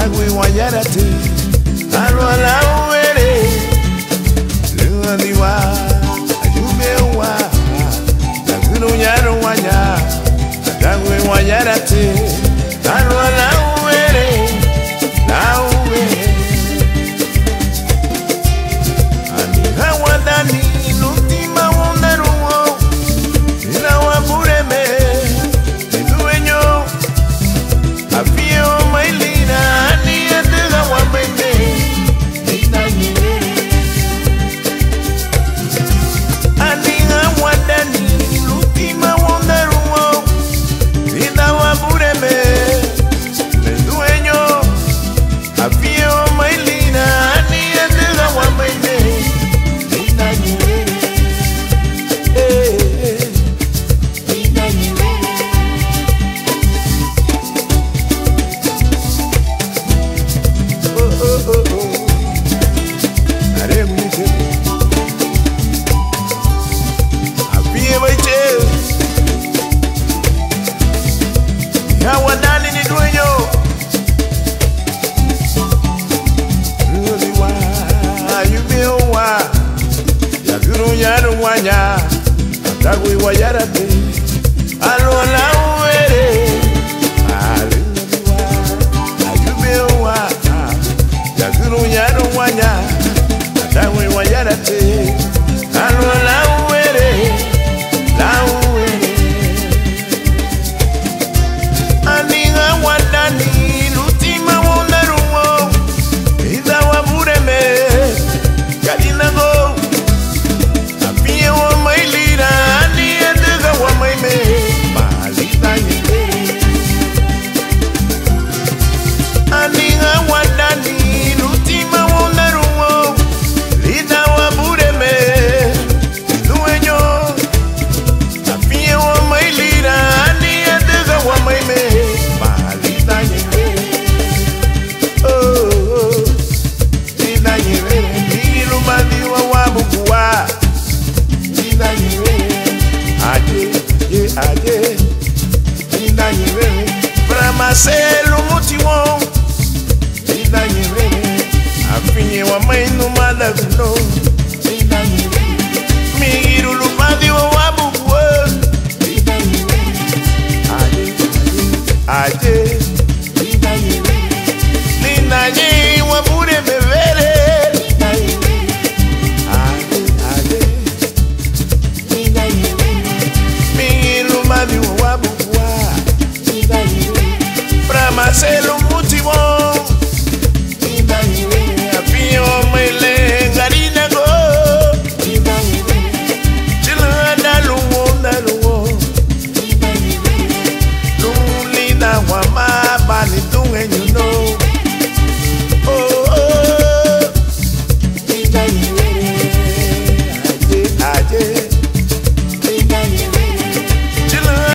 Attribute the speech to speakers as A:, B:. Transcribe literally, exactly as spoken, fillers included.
A: Atagui Wayarate, Arola Uere, Luandiwa, Ayumewa, Nagunu Yaruanya, Atagui Wayarate, Arola Uere, Naue, Aniha Wadani, Lutima Wonderuo, Ilawa Bureme, Idueño, Afio Mailina, Ani Adega Wamende, Aniha Wadani, Lutima Wonderuo, Ilawa Bureme, Idueño, Afio Mailina, Ani Adega Wamende, Atagui Wayarate, Alola Uere, Aliwa, Ayumewa, Yaguru Yaruanya, Atagui Wayarate, Alola Uere, La Uere, Aniga Wadani, Lutima Wonderuo, Idawa Bureme, Kadina Go. Aye, ina yere, Bramaselu mutiwo, ina yere, afinye wa mainu malaguno, ina yere, migiru lupadi wa wabuwe, ina yere, aye, aye, ina yere, ina yere.